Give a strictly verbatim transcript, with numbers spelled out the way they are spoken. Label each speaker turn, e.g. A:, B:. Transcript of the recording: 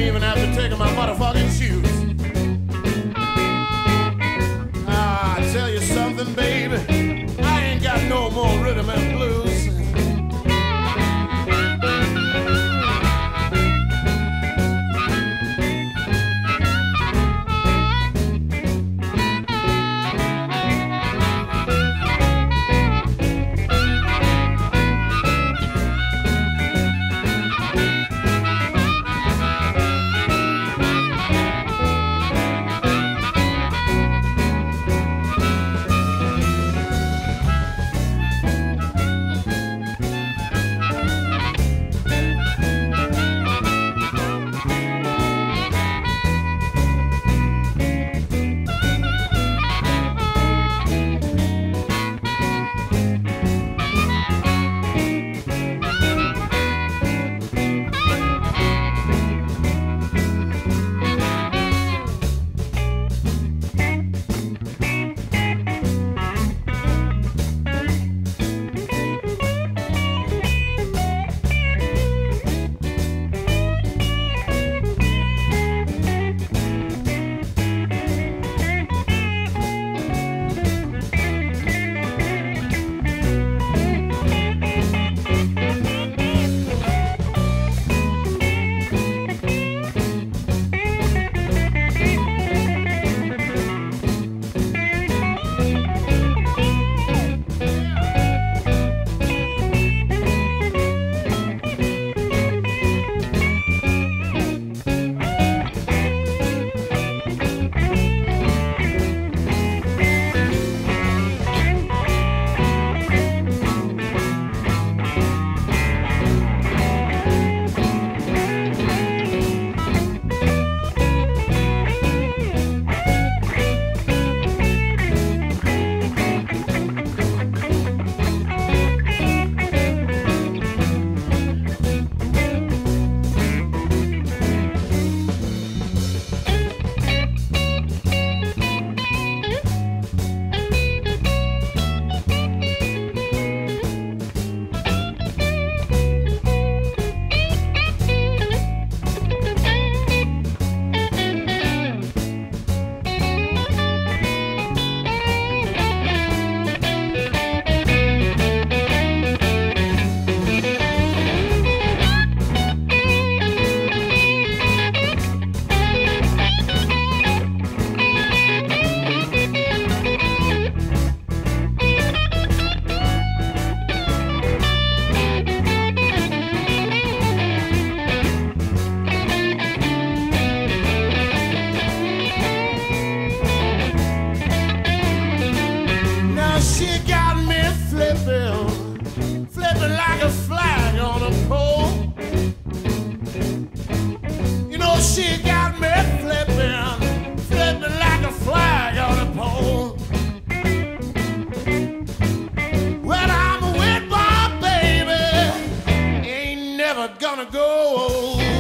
A: even have to take my motherfucking shoes. Ah, I tell you something, baby, I ain't got no more rhythm and blues. She got me flipping, flipping like a flag on a pole. You know, she got me flipping, flipping like a flag on a pole. When I'm with my baby, ain't never gonna go.